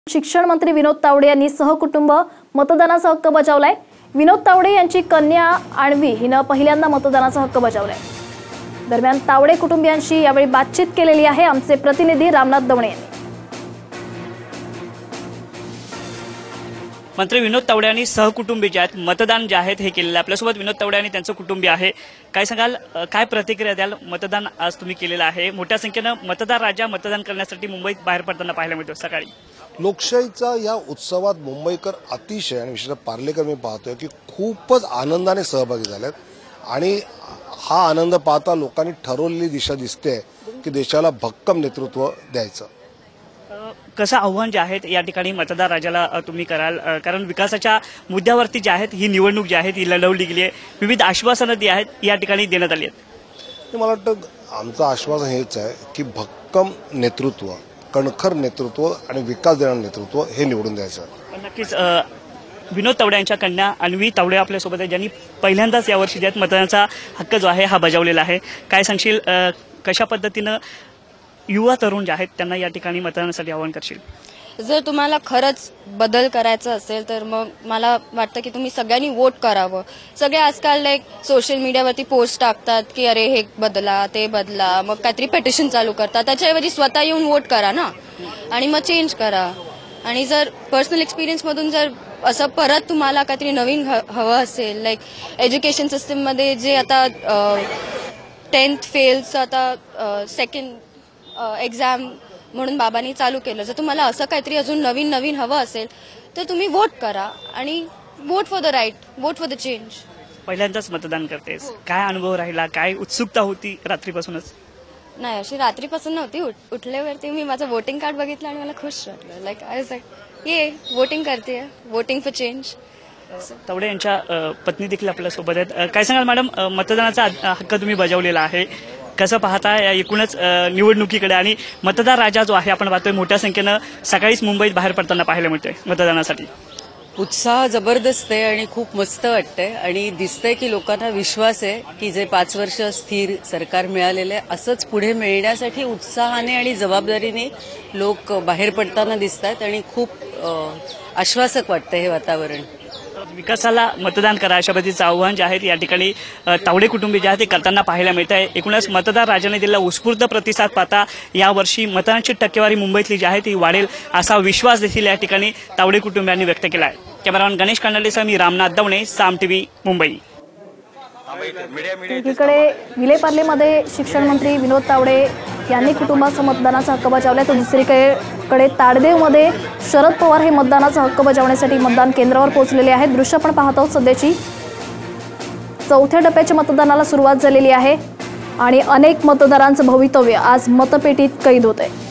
शिक्षण मंत्री विनोद तावडे यांनी सहकुटुंब मतदानाचा हक्क बजावलाय। विनोद तावडे यांची कन्या आणवी हिने पहिल्यांदा मतदानाचा हक्क बजावलाय। दरम्यान तावडे कुटुंबियांशी यावेळी बातचीत केलेली आहे आमचे प्रतिनिधी रामनाथ दवणे यांनी। मंत्री विनोद तावडे यांनी सहकुटुंबी जे आहेत मतदान जे आहेत हे केलेले आपल्यासोबत विनोद तावडे आणि त्यांचं कुटुंबी आहे। काय सांगाल, काय प्रतिक्रिया द्याल? मतदान आज तुम्ही केलेलं आहे, मोठ्या संख्येने मतदार राजा मतदान करण्यासाठी मुंबईत बाहेर पडताना पाहायला मिळतो। सकाळी लोकशाहीचा या उत्सवात मुंबईकर अतिशय आणि विशेषतः पार्लेकर मी पाहतोय की खूपच आनंदाने सहभागी झालेत आणि हा आनंद पाहता लोकांनी ठरवलेली दिशा दिसते की देशाला भक्कम नेतृत्व द्यायचं। कसं आव्हान जे आहेत या ठिकाणी मतदार राजाला तुम्ही कराल, कारण विकासाच्या मुद्द्यावरती जे आहेत ही निवडणूक जी आहे ती लढवली गेली आहे, विविध आश्वासनं जी आहेत या ठिकाणी देण्यात आली आहेत। मला वाटतं आमचं आश्वासन हेच आहे की भक्कम नेतृत्व, कणखर नेतृत्व आणि विकास देणारं नेतृत्व हे निवडून द्यायचं। नक्कीच विनोद तावडे यांच्या कन्या अन्वी तावडे आपल्यासोबत आहे, ज्यांनी पहिल्यांदाच यावर्षी ज्यात मतदानाचा हक्क जो आहे हा बजावलेला आहे। काय सांगशील, कशा पद्धतीनं युवा तरुण जे आहेत त्यांना या ठिकाणी मतदानासाठी आवाहन करशील? जर तुम्हाला खरंच बदल करायचा असेल तर मग मला वाटतं की तुम्ही सगळ्यांनी वोट करावं। सगळे आजकाल सोशल मीडियावरती पोस्ट टाकतात की अरे हे बदला ते बदला, मग काहीतरी पेटिशन चालू करतात, त्याच्याऐवजी स्वतः येऊन वोट करा ना आणि मग चेंज करा। आणि जर पर्सनल एक्सपिरियन्स मधून जर असं परत तुम्हाला काहीतरी नवीन हवं असेल, एज्युकेशन सिस्टममध्ये जे आता 10th फेलचं आता सेकंड एक्झाम म्हणून बाबांनी चालू केलं, जर तुम्हाला असं काहीतरी अजून नवीन हवं असेल तर तुम्ही वोट करा आणि vote for the right, vote for the change. पहिल्यांदाच मतदान करतेस, काय अनुभव राहिला, काय उत्सुकता होती रात्रीपासूनच? नाही, अशी रात्रीपासून नव्हती, उठल्यावरती मी माझं वोटिंग कार्ड बघितलं आणि मला खुश वाटलं, ये वोटिंग करते, वोटिंग फॉर चेंज। तावडे यांच्या पत्नी देखील आपल्यासोबत आहेत। काय सांगाल मॅडम, मतदानाचा हक्क तुम्ही बजावलेला आहे, कसं पाहता या एकूणच निवडणुकीकडे? आणि मतदार राजा जो आहे आपण पाहतोय मोठ्या संख्येनं सकाळीच मुंबईत बाहेर पडताना पाहायला मिळतोय मतदानासाठी। उत्साह जबरदस्त आहे आणि खूप मस्त वाटतंय आणि दिसतंय की लोकांना विश्वास आहे की जे 5 वर्ष स्थिर सरकार मिळालेलं आहे असंच पुढे मिळण्यासाठी उत्साहाने आणि जबाबदारीने लोक बाहेर पडताना दिसत आहेत आणि खूप आश्वासक वाटतंय हे वातावरण। विकासाला मतदान करा अशा पद्धतीचं आव्हान जे आहे या ठिकाणी तावडे कुटुंबी जे आहे ते करताना पाहायला मिळत आहे। एकूणच मतदार राजाने दिलेला उत्स्फूर्त प्रतिसाद पाहता यावर्षी मतदानाची टक्केवारी मुंबईतली जी आहे ती वाढेल असा विश्वास देखील या ठिकाणी तावडे कुटुंबियांनी व्यक्त केला आहे। कॅमेरामॅन गणेश कांडलेसह मी रामनाथ दवणे, साम टीव्ही, मुंबई। एकीकडे विलेपार्लेमध्ये शिक्षण मंत्री विनोद तावडे यांनी कुटुंबासह मतदानाचा हक्क बजावलाय, तर दुसरीकडे ताडदेवमध्ये शरद पवार हे मतदानाचा हक्क बजावण्यासाठी मतदान केंद्रावर पोहोचलेले आहेत। दृश्य आपण पाहत आहोत, सध्याची 4थ्या टप्प्याच्या मतदानाला सुरुवात झालेली आहे आणि अनेक मतदारांचं भवितव्य आज मतपेटीत कैद होत आहे।